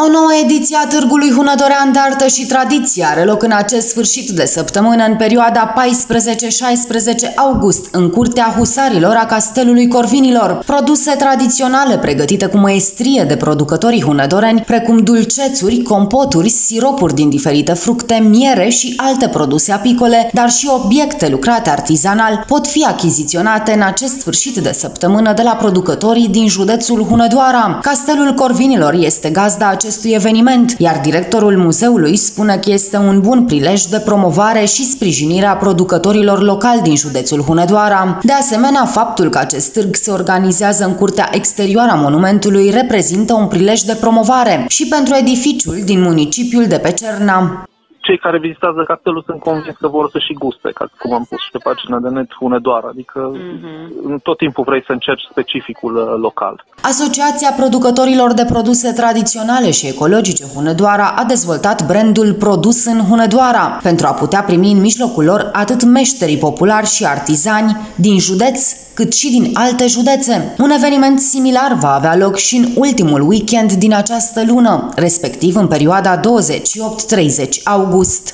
O nouă ediție a Târgului Hunedorean de Artă și Tradiție are loc în acest sfârșit de săptămână, în perioada 14-16 august, în Curtea Husarilor a Castelului Corvinilor. Produse tradiționale pregătite cu măestrie de producătorii hunedoreni, precum dulcețuri, compoturi, siropuri din diferite fructe, miere și alte produse apicole, dar și obiecte lucrate artizanal, pot fi achiziționate în acest sfârșit de săptămână de la producătorii din județul Hunedoara. Castelul Corvinilor este gazda acestui eveniment, iar directorul muzeului spune că este un bun prilej de promovare și sprijinire a producătorilor locali din județul Hunedoara. De asemenea, faptul că acest târg se organizează în curtea exterioară a monumentului reprezintă un prilej de promovare și pentru edificiul din municipiul de pe Cerna. Cei care vizitează castelul sunt convins că vor să și guste, cum am pus și pe pagina de net, Hunedoara, adică tot timpul vrei să încerci specificul local. Asociația producătorilor de produse tradiționale și ecologice Hunedoara a dezvoltat brandul Produs în Hunedoara pentru a putea primi în mijlocul lor atât meșterii populari și artizani din județ, cât și din alte județe. Un eveniment similar va avea loc și în ultimul weekend din această lună, respectiv în perioada 28-30 august.